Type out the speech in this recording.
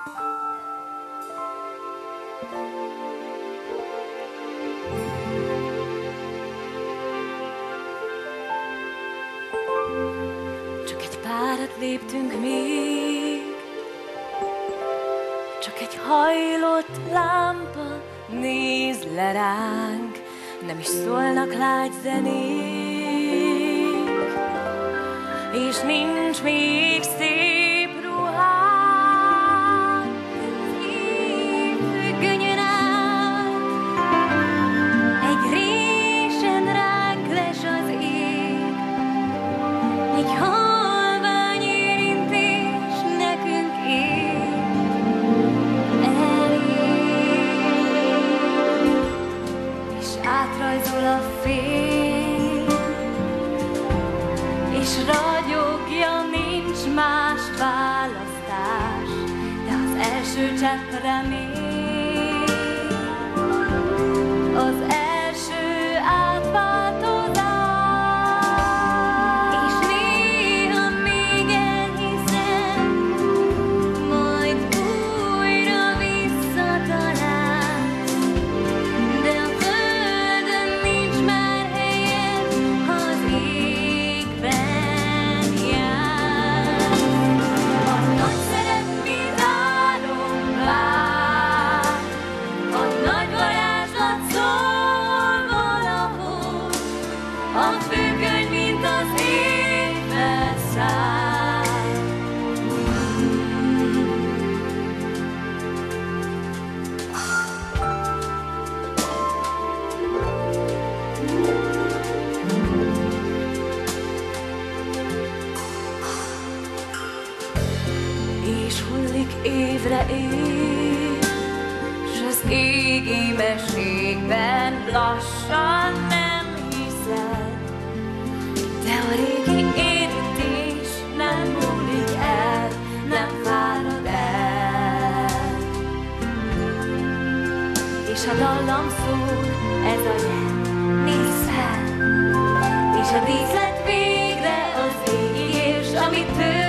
Csak egy párat léptünk még, csak egy hajlott lámpa néz le ránk, nem is szólnak lágy zenék, és nincs még szép ruhánk, szép függönyön át, egy résen ránk les az ég, egy halvány érintés nekünk ég elég, és átrajzol a fény, és ragyogja, nincs más választás, de az első csepp remény, az első átváltozás, és néha még elhiszem, majd újra visszatalálsz, de a földön nincs már helyed, ha az égben jársz. A nagy szerep, mint álom vár, a nagy varázslat szól valahol, a függöny, mint az égbe száll. És hullik évre év, s az égi mesékben lassan nem hiszed, de a régi érintés nem múlik el, nem fárad el. És a dallam szól, ez a jel, nézz fel, és a díszlet végre az ég, és amit